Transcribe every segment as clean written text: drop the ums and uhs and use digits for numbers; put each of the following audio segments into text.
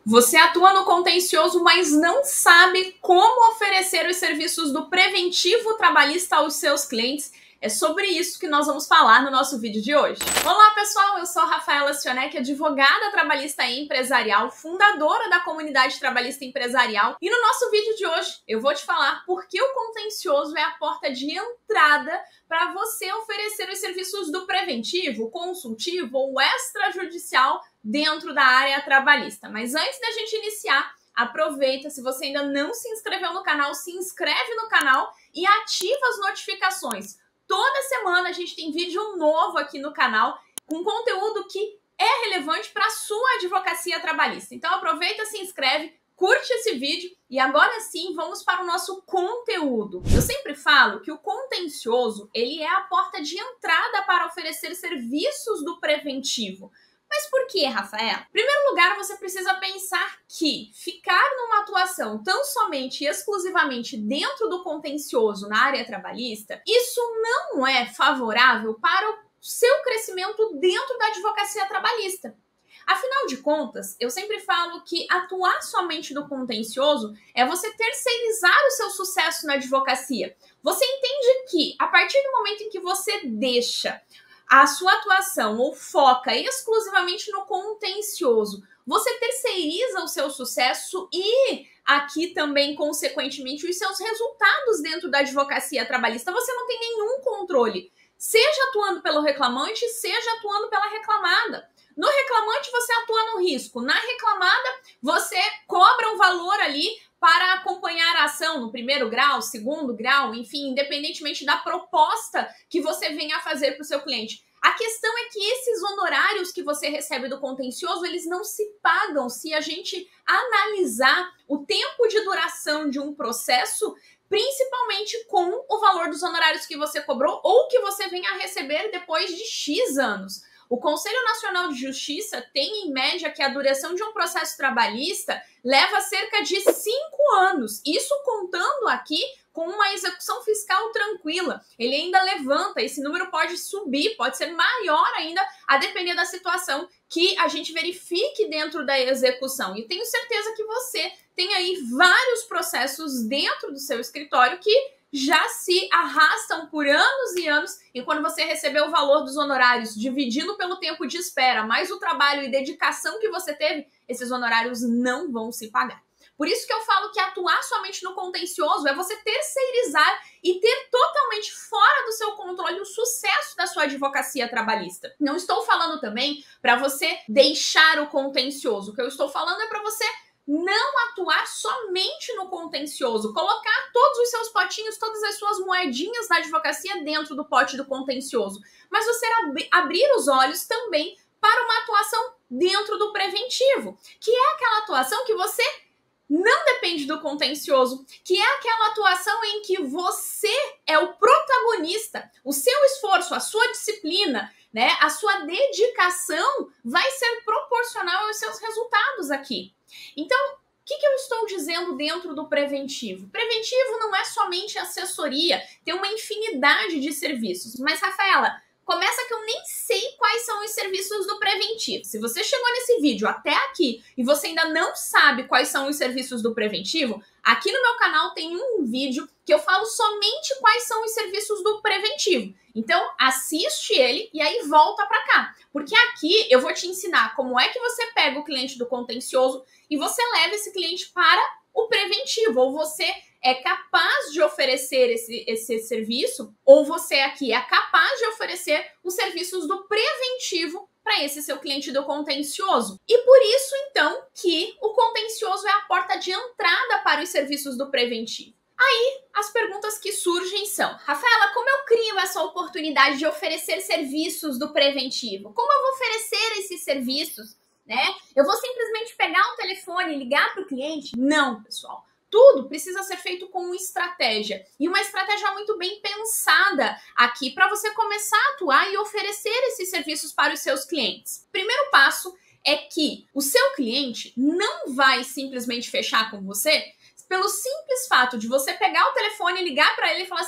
Você atua no contencioso, mas não sabe como oferecer os serviços do preventivo trabalhista aos seus clientes. É sobre isso que nós vamos falar no nosso vídeo de hoje. Olá pessoal, eu sou Rafaela Sionek, advogada trabalhista e empresarial, fundadora da comunidade trabalhista empresarial. E no nosso vídeo de hoje eu vou te falar por que o contencioso é a porta de entrada para você oferecer os serviços do preventivo, consultivo ou extrajudicial dentro da área trabalhista. Mas antes da gente iniciar, aproveita, se você ainda não se inscreveu no canal, se inscreve no canal e ativa as notificações. Toda semana a gente tem vídeo novo aqui no canal com conteúdo que é relevante para a sua advocacia trabalhista. Então aproveita, se inscreve, curte esse vídeo e agora sim vamos para o nosso conteúdo. Eu sempre falo que o contencioso ele é a porta de entrada para oferecer serviços do preventivo. Mas por que, Rafaela? Em primeiro lugar, você precisa pensar que ficar numa atuação tão somente e exclusivamente dentro do contencioso na área trabalhista, isso não é favorável para o seu crescimento dentro da advocacia trabalhista. Afinal de contas, eu sempre falo que atuar somente no contencioso é você terceirizar o seu sucesso na advocacia. Você entende que, a partir do momento em que você deixa a sua atuação ou foca exclusivamente no contencioso, você terceiriza o seu sucesso e aqui também, consequentemente, os seus resultados dentro da advocacia trabalhista. Você não tem nenhum controle, seja atuando pelo reclamante, seja atuando pela reclamada. No reclamante, você atua no risco. Na reclamada, você cobra um valor ali para acompanhar a ação no primeiro grau, segundo grau, enfim, independentemente da proposta que você venha a fazer para o seu cliente. A questão é que esses honorários que você recebe do contencioso, eles não se pagam se a gente analisar o tempo de duração de um processo, principalmente com o valor dos honorários que você cobrou ou que você venha a receber depois de X anos. O Conselho Nacional de Justiça tem, em média, que a duração de um processo trabalhista leva cerca de 5 anos. Isso contando aqui com uma execução fiscal tranquila. Ele ainda levanta, esse número pode subir, pode ser maior ainda, a depender da situação que a gente verifique dentro da execução. E tenho certeza que você tem aí vários processos dentro do seu escritório que já se arrastam por anos e anos, e quando você receber o valor dos honorários dividindo pelo tempo de espera, mais o trabalho e dedicação que você teve, esses honorários não vão se pagar. Por isso que eu falo que atuar somente no contencioso é você terceirizar e ter totalmente fora do seu controle o sucesso da sua advocacia trabalhista. Não estou falando também para você deixar o contencioso. O que eu estou falando é para você não atuar somente no contencioso, colocar todos os seus potinhos, todas as suas moedinhas da advocacia dentro do pote do contencioso, mas você abrir os olhos também para uma atuação dentro do preventivo, que é aquela atuação que você não depende do contencioso, que é aquela atuação em que você é o protagonista, o seu esforço, a sua disciplina, né, a sua dedicação vai ser proporcional aos seus resultados aqui. Então, o que eu estou dizendo dentro do preventivo? Preventivo não é somente assessoria, tem uma infinidade de serviços. Mas, Rafaela, começa que eu nem sei quais são os serviços do preventivo. Se você chegou nesse vídeo até aqui e você ainda não sabe quais são os serviços do preventivo, aqui no meu canal tem um vídeo que eu falo somente quais são os serviços do preventivo. Então, assiste ele e aí volta para cá. Porque aqui eu vou te ensinar como é que você pega o cliente do contencioso e você leva esse cliente para o preventivo. Ou você é capaz de oferecer esse serviço, ou você aqui é capaz de oferecer os serviços do preventivo para esse seu cliente do contencioso. E por isso, então, que o contencioso é a porta de entrada para os serviços do preventivo. Aí, as perguntas que surgem são: Rafaela, como eu crio essa oportunidade de oferecer serviços do preventivo? Como eu vou oferecer esses serviços, né? Eu vou simplesmente pegar o telefone e ligar para o cliente? Não, pessoal. Tudo precisa ser feito com estratégia. E uma estratégia muito bem pensada aqui para você começar a atuar e oferecer esses serviços para os seus clientes. Primeiro passo é que o seu cliente não vai simplesmente fechar com você pelo simples fato de você pegar o telefone e ligar para ele e falar assim: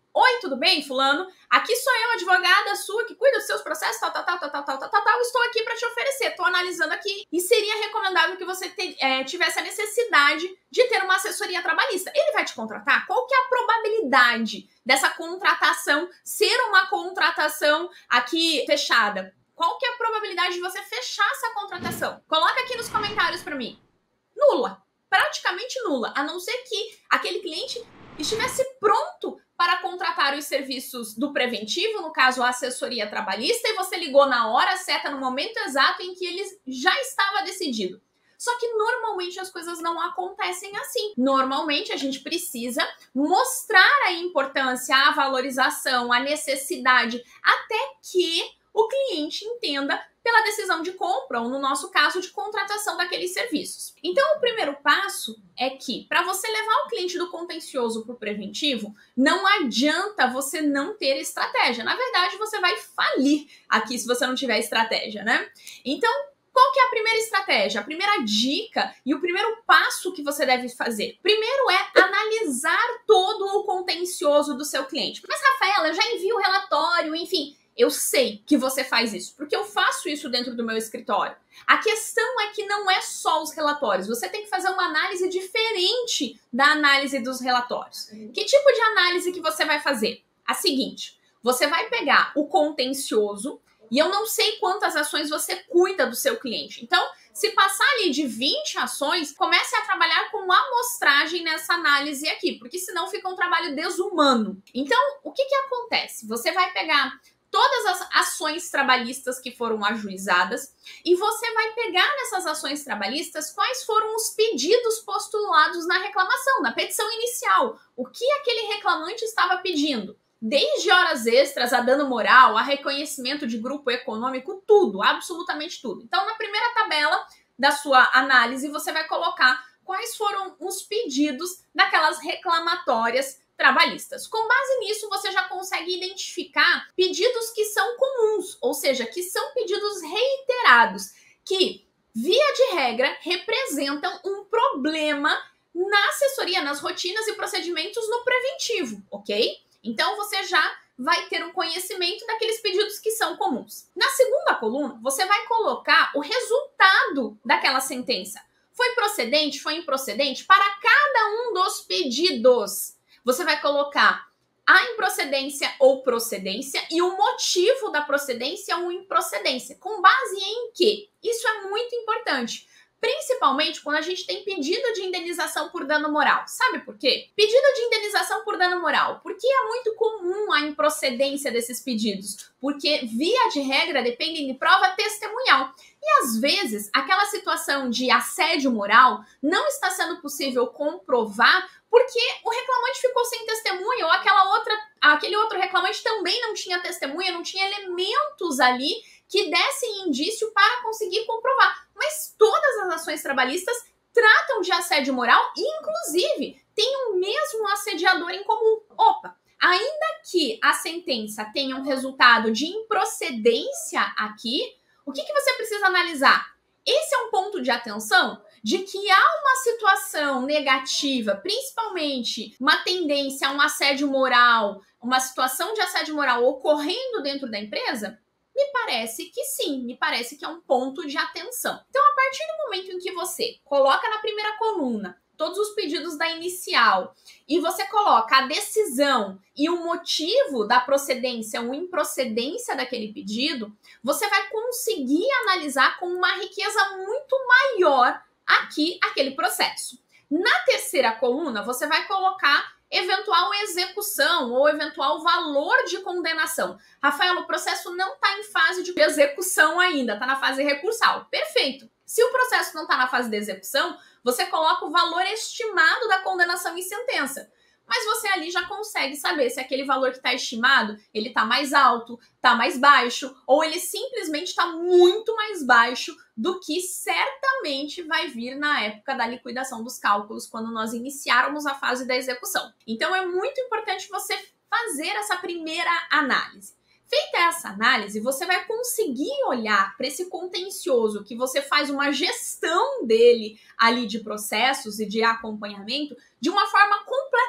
Oi, tudo bem, fulano? Aqui sou eu, advogada sua, que cuida dos seus processos, tal. Estou aqui para te oferecer, estou analisando aqui e seria recomendável que você tivesse a necessidade de ter uma assessoria trabalhista. Ele vai te contratar? Qual que é a probabilidade dessa contratação ser uma contratação aqui fechada? Qual que é a probabilidade de você fechar essa contratação? Coloca aqui nos comentários para mim. Nula. Praticamente nula. A não ser que aquele cliente estivesse pronto para contratar os serviços do preventivo, no caso a assessoria trabalhista, e você ligou na hora certa, no momento exato em que ele já estava decidido. Só que normalmente as coisas não acontecem assim. Normalmente a gente precisa mostrar a importância, a valorização, a necessidade, até que o cliente entenda pela decisão de compra, ou no nosso caso, de contratação daqueles serviços. Então, o primeiro passo é que, para você levar o cliente do contencioso para o preventivo, não adianta você não ter estratégia. Na verdade, você vai falir aqui se você não tiver estratégia, né? Então, qual que é a primeira estratégia? A primeira dica e o primeiro passo que você deve fazer? Primeiro é analisar todo o contencioso do seu cliente. Mas, Rafaela, eu já envio o relatório, enfim... Eu sei que você faz isso, porque eu faço isso dentro do meu escritório. A questão é que não é só os relatórios. Você tem que fazer uma análise diferente da análise dos relatórios. Que tipo de análise que você vai fazer? A seguinte, você vai pegar o contencioso e eu não sei quantas ações você cuida do seu cliente. Então, se passar ali de 20 ações, comece a trabalhar com amostragem nessa análise aqui, porque senão fica um trabalho desumano. Então, o que acontece? Você vai pegar todas as ações trabalhistas que foram ajuizadas e você vai pegar nessas ações trabalhistas quais foram os pedidos postulados na reclamação, na petição inicial. O que aquele reclamante estava pedindo? Desde horas extras, a dano moral, a reconhecimento de grupo econômico, tudo, absolutamente tudo. Então, na primeira tabela da sua análise, você vai colocar quais foram os pedidos daquelas reclamatórias trabalhistas. Com base nisso, você já consegue identificar pedidos que são comuns, ou seja, que são pedidos reiterados, que, via de regra, representam um problema na assessoria, nas rotinas e procedimentos no preventivo, ok? Então, você já vai ter um conhecimento daqueles pedidos que são comuns. Na segunda coluna, você vai colocar o resultado daquela sentença. Foi procedente? Foi improcedente? Para cada um dos pedidos. Você vai colocar a improcedência ou procedência e o motivo da procedência ou improcedência. Com base em quê? Isso é muito importante. Principalmente quando a gente tem pedido de indenização por dano moral. Sabe por quê? Pedido de indenização por dano moral. Por que é muito comum a improcedência desses pedidos? Porque, via de regra, dependem de prova testemunhal. E, às vezes, aquela situação de assédio moral não está sendo possível comprovar porque o reclamante ficou sem testemunha ou aquele outro reclamante também não tinha testemunha, não tinha elementos ali que dessem indício para conseguir comprovar. Mas todas as ações trabalhistas tratam de assédio moral e, inclusive, tem o mesmo assediador em comum. Opa! Ainda que a sentença tenha um resultado de improcedência aqui, o que você precisa analisar? Esse é um ponto de atenção de que há uma situação negativa, principalmente uma tendência a um assédio moral, uma situação de assédio moral ocorrendo dentro da empresa? Me parece que sim, me parece que é um ponto de atenção. Então, a partir do momento em que você coloca na primeira coluna todos os pedidos da inicial e você coloca a decisão e o motivo da procedência ou improcedência daquele pedido, você vai conseguir analisar com uma riqueza muito maior aqui aquele processo. Na terceira coluna, você vai colocar eventual execução ou eventual valor de condenação. Rafael, o processo não está em fase de execução ainda, está na fase recursal. Perfeito. Se o processo não está na fase de execução, você coloca o valor estimado da condenação em sentença. Mas você ali já consegue saber se aquele valor que está estimado, ele está mais alto, está mais baixo, ou ele simplesmente está muito mais baixo do que certamente vai vir na época da liquidação dos cálculos, quando nós iniciarmos a fase da execução. Então, é muito importante você fazer essa primeira análise. Feita essa análise, você vai conseguir olhar para esse contencioso, que você faz uma gestão dele ali de processos e de acompanhamento, de uma forma completamente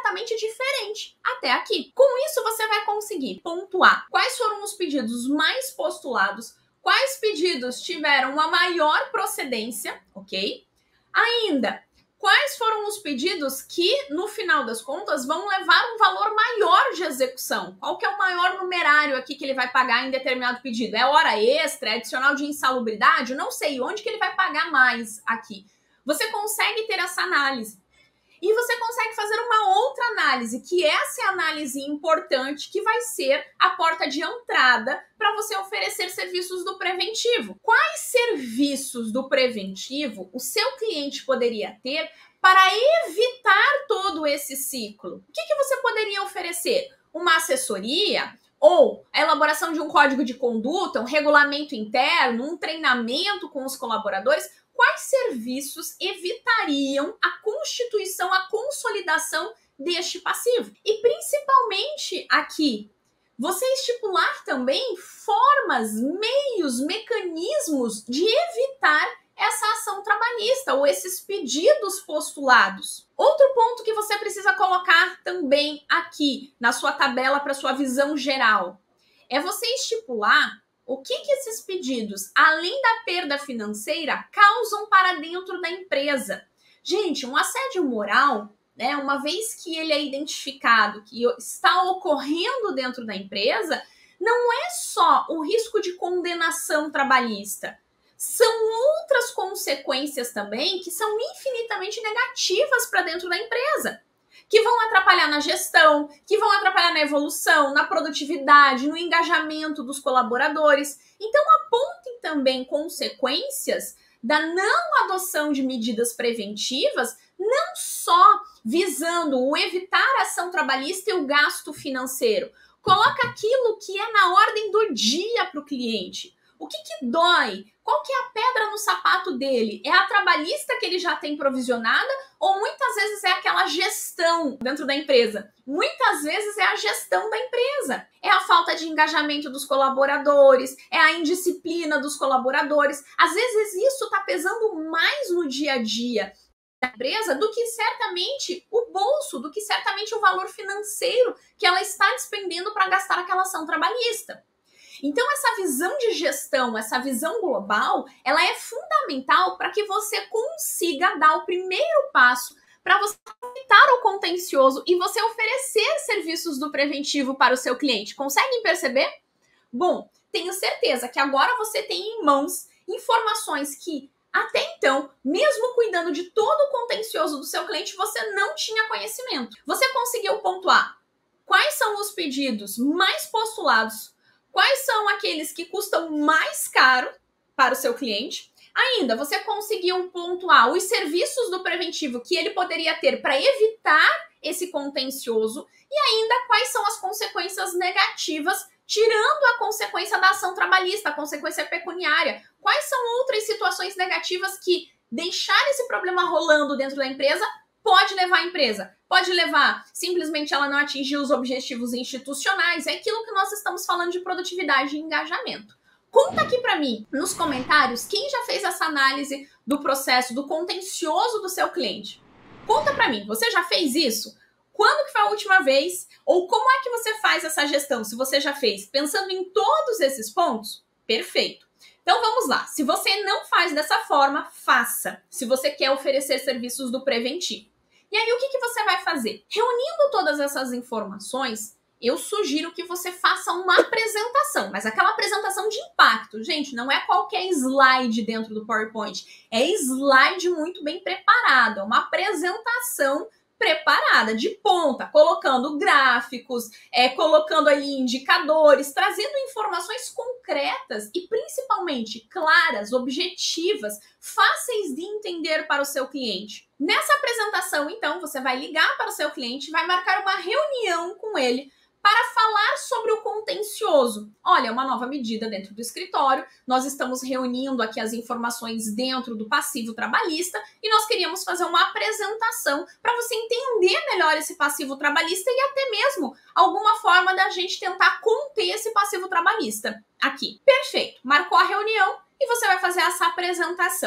completamente diferente até aqui. Com isso, você vai conseguir pontuar quais foram os pedidos mais postulados, quais pedidos tiveram uma maior procedência, ok? Ainda, quais foram os pedidos que, no final das contas, vão levar um valor maior de execução? Qual que é o maior numerário aqui que ele vai pagar em determinado pedido? É hora extra, é adicional de insalubridade? Não sei, onde que ele vai pagar mais aqui? Você consegue ter essa análise. E você consegue fazer uma outra análise, que essa é a análise importante, que vai ser a porta de entrada para você oferecer serviços do preventivo. Quais serviços do preventivo o seu cliente poderia ter para evitar todo esse ciclo? O que você poderia oferecer? Uma assessoria? Ou a elaboração de um código de conduta, um regulamento interno, um treinamento com os colaboradores? Quais serviços evitariam a constituição, a consolidação deste passivo? E principalmente aqui, você estipular também formas, meios, mecanismos de evitar essa ação trabalhista ou esses pedidos postulados. Outro ponto que você precisa colocar também aqui na sua tabela para sua visão geral é você estipular o que esses pedidos, além da perda financeira, causam para dentro da empresa. Gente, um assédio moral, né, uma vez que ele é identificado, que está ocorrendo dentro da empresa, não é só o risco de condenação trabalhista. São outras consequências também que são infinitamente negativas para dentro da empresa, que vão atrapalhar na gestão, que vão atrapalhar na evolução, na produtividade, no engajamento dos colaboradores. Então, apontem também consequências da não adoção de medidas preventivas, não só visando o evitar a ação trabalhista e o gasto financeiro. Coloca aquilo que é na ordem do dia para o cliente. O que dói? Qual que é a pedra no sapato dele? É a trabalhista que ele já tem provisionada ou muitas vezes é aquela gestão dentro da empresa? Muitas vezes é a gestão da empresa. É a falta de engajamento dos colaboradores, é a indisciplina dos colaboradores. Às vezes isso está pesando mais no dia a dia da empresa do que certamente o bolso, do que certamente o valor financeiro que ela está despendendo para gastar aquela ação trabalhista. Então, essa visão de gestão, essa visão global, ela é fundamental para que você consiga dar o primeiro passo para você evitar o contencioso e você oferecer serviços do preventivo para o seu cliente. Conseguem perceber? Bom, tenho certeza que agora você tem em mãos informações que, até então, mesmo cuidando de todo o contencioso do seu cliente, você não tinha conhecimento. Você conseguiu pontuar quais são os pedidos mais postulados, quais são aqueles que custam mais caro para o seu cliente. Ainda, você conseguiu pontuar os serviços do preventivo que ele poderia ter para evitar esse contencioso e ainda quais são as consequências negativas, tirando a consequência da ação trabalhista, a consequência pecuniária. Quais são outras situações negativas que deixar esse problema rolando dentro da empresa pode levar a empresa? Pode levar simplesmente ela não atingir os objetivos institucionais. É aquilo que nós estamos falando de produtividade e engajamento. Conta aqui para mim, nos comentários, quem já fez essa análise do processo, do contencioso do seu cliente. Conta para mim, você já fez isso? Quando que foi a última vez? Ou como é que você faz essa gestão? Se você já fez, pensando em todos esses pontos? Perfeito. Então vamos lá. Se você não faz dessa forma, faça. Se você quer oferecer serviços do preventivo. E aí, o que você vai fazer? Reunindo todas essas informações, eu sugiro que você faça uma apresentação, mas aquela apresentação de impacto. Gente, não é qualquer slide dentro do PowerPoint. É slide muito bem preparado, é uma apresentação preparada, de ponta, colocando gráficos, colocando ali indicadores, trazendo informações concretas e principalmente claras, objetivas, fáceis de entender para o seu cliente. Nessa apresentação, então, você vai ligar para o seu cliente, vai marcar uma reunião com ele para falar sobre o contencioso. Olha, uma nova medida dentro do escritório, nós estamos reunindo aqui as informações dentro do passivo trabalhista e nós queríamos fazer uma apresentação para você entender melhor esse passivo trabalhista e até mesmo alguma forma da gente tentar conter esse passivo trabalhista aqui. Perfeito, marcou a reunião e você vai fazer essa apresentação.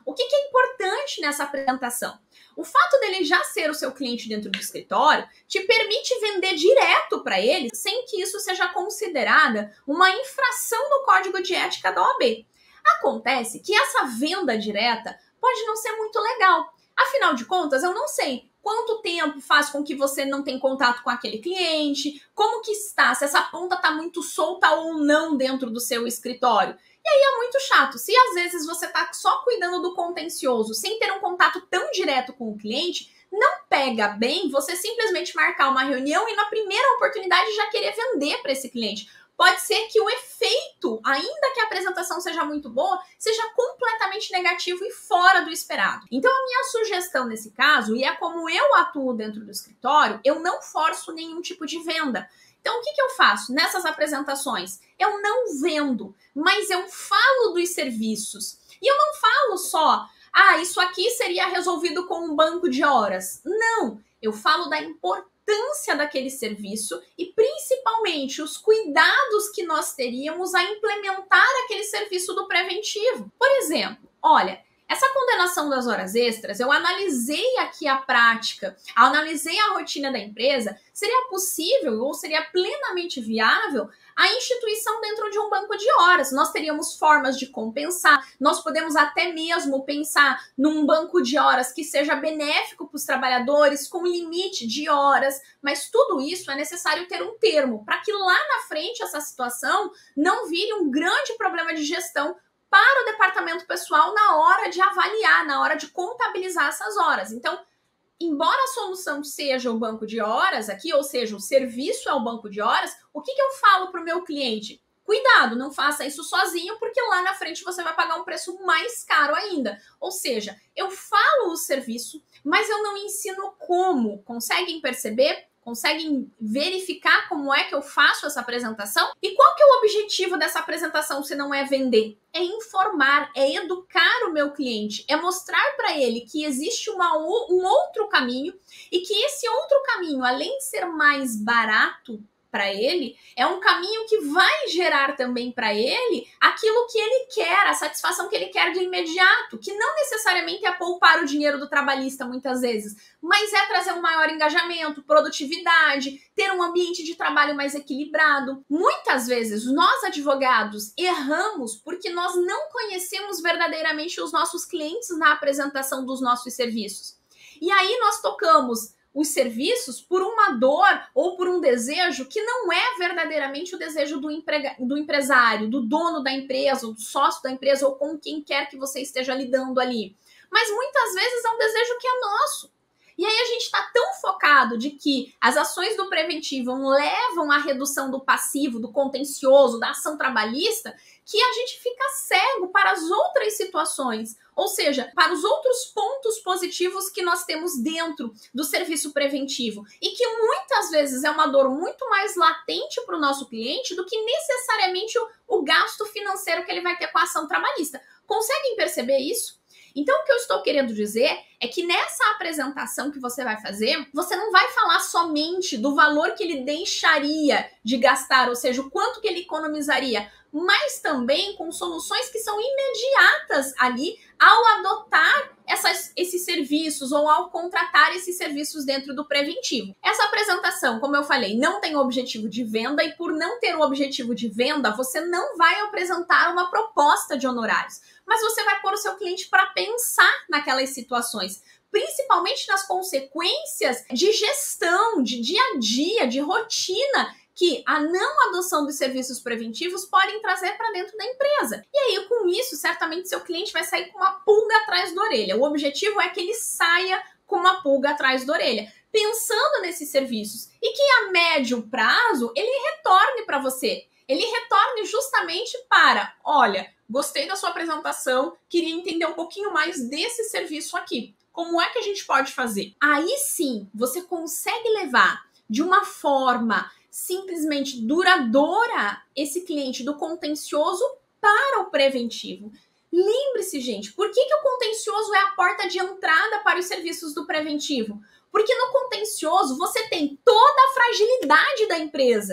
O que é importante nessa apresentação? O fato dele já ser o seu cliente dentro do escritório te permite vender direto para ele sem que isso seja considerada uma infração no código de ética da OAB. Acontece que essa venda direta pode não ser muito legal. Afinal de contas, eu não sei quanto tempo faz com que você não tem contato com aquele cliente, como que está, se essa ponta está muito solta ou não dentro do seu escritório. E aí é muito chato. Se às vezes você está só cuidando do contencioso, sem ter um contato tão direto com o cliente, não pega bem você simplesmente marcar uma reunião e na primeira oportunidade já querer vender para esse cliente. Pode ser que o efeito, ainda que a apresentação seja muito boa, seja completamente negativo e fora do esperado. Então, a minha sugestão nesse caso, e é como eu atuo dentro do escritório, eu não forço nenhum tipo de venda. Então, o que eu faço nessas apresentações? Eu não vendo, mas eu falo dos serviços. E eu não falo só, isso aqui seria resolvido com um banco de horas. Não, eu falo da importância daquele serviço e principalmente os cuidados que nós teríamos a implementar aquele serviço do preventivo. Por exemplo, olha, essa condenação das horas extras, eu analisei aqui a prática, analisei a rotina da empresa, seria possível ou seria plenamente viável a instituição dentro de um banco de horas. Nós teríamos formas de compensar, nós podemos até mesmo pensar num banco de horas que seja benéfico para os trabalhadores, com limite de horas, mas tudo isso é necessário ter um termo, para que lá na frente essa situação não vire um grande problema de gestão para o departamento pessoal na hora de avaliar, na hora de contabilizar essas horas. Então, embora a solução seja o banco de horas aqui, ou seja, o serviço é o banco de horas, o que eu falo para o meu cliente? Cuidado, não faça isso sozinho, porque lá na frente você vai pagar um preço mais caro ainda. Ou seja, eu falo o serviço, mas eu não ensino como. Conseguem perceber? Conseguem verificar como é que eu faço essa apresentação? E qual que é o objetivo dessa apresentação se não é vender? É informar, é educar o meu cliente, é mostrar para ele que existe um outro caminho e que esse outro caminho, além de ser mais barato para ele, é um caminho que vai gerar também para ele aquilo que ele quer, a satisfação que ele quer de imediato, que não necessariamente é poupar o dinheiro do trabalhista muitas vezes, mas é trazer um maior engajamento, produtividade, ter um ambiente de trabalho mais equilibrado. Muitas vezes nós advogados erramos porque nós não conhecemos verdadeiramente os nossos clientes na apresentação dos nossos serviços. E aí nós tocamos os serviços por uma dor ou por um desejo que não é verdadeiramente o desejo do empresário, do dono da empresa, do sócio da empresa ou com quem quer que você esteja lidando ali. Mas muitas vezes é um desejo que é nosso. E aí a gente está tão focado de que as ações do preventivo levam à redução do passivo, do contencioso, da ação trabalhista, que a gente fica cego para as outras situações, ou seja, para os outros pontos positivos que nós temos dentro do serviço preventivo e que muitas vezes é uma dor muito mais latente para o nosso cliente do que necessariamente o gasto financeiro que ele vai ter com a ação trabalhista. Conseguem perceber isso? Então, o que eu estou querendo dizer é que nessa apresentação que você vai fazer, você não vai falar somente do valor que ele deixaria de gastar, ou seja, o quanto que ele economizaria, mas também com soluções que são imediatas ali ao adotar esses serviços ou ao contratar esses serviços dentro do preventivo. Essa apresentação, como eu falei, não tem o objetivo de venda e por não ter o objetivo de venda, você não vai apresentar uma proposta de honorários, mas você vai pôr o seu cliente para pensar naquelas situações, principalmente nas consequências de gestão, de dia a dia, de rotina, que a não adoção dos serviços preventivos podem trazer para dentro da empresa. E aí, com isso, certamente seu cliente vai sair com uma pulga atrás da orelha. O objetivo é que ele saia com uma pulga atrás da orelha, pensando nesses serviços. E que a médio prazo, ele retorne para você. Ele retorne justamente para, olha, gostei da sua apresentação, queria entender um pouquinho mais desse serviço aqui. Como é que a gente pode fazer? Aí sim, você consegue levar de uma forma simplesmente duradoura esse cliente do contencioso para o preventivo. Lembre-se, gente, por que o contencioso é a porta de entrada para os serviços do preventivo? Porque no contencioso você tem toda a fragilidade da empresa.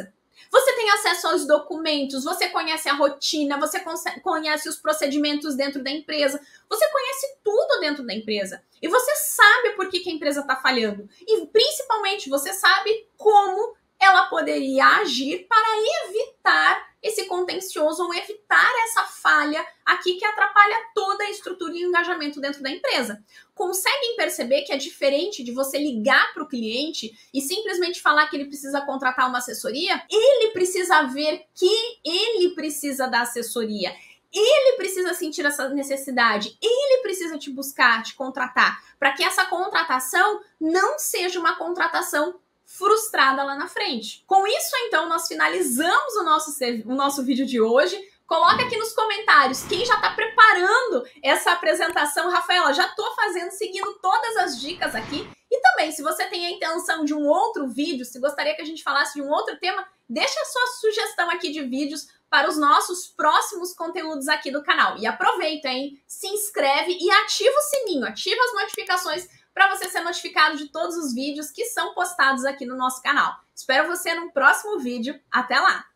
Você tem acesso aos documentos, você conhece a rotina, você conhece os procedimentos dentro da empresa, você conhece tudo dentro da empresa. E você sabe por que a empresa está falhando. E principalmente você sabe como ela poderia agir para evitar esse contencioso ou evitar essa falha aqui que atrapalha toda a estrutura e o engajamento dentro da empresa. Conseguem perceber que é diferente de você ligar para o cliente e simplesmente falar que ele precisa contratar uma assessoria? Ele precisa ver que ele precisa da assessoria. Ele precisa sentir essa necessidade, ele precisa te buscar, te contratar, para que essa contratação não seja uma contratação frustrada lá na frente. Com isso, então, nós finalizamos o nosso vídeo de hoje. Coloca aqui nos comentários quem já está preparando essa apresentação. Rafaela, já estou fazendo, seguindo todas as dicas aqui. E também, se você tem a intenção de um outro vídeo, se gostaria que a gente falasse de um outro tema, deixa a sua sugestão aqui de vídeos para os nossos próximos conteúdos aqui do canal. E aproveita, hein? Se inscreve e ativa o sininho, ativa as notificações para você ser notificado de todos os vídeos que são postados aqui no nosso canal. Espero você no próximo vídeo. Até lá!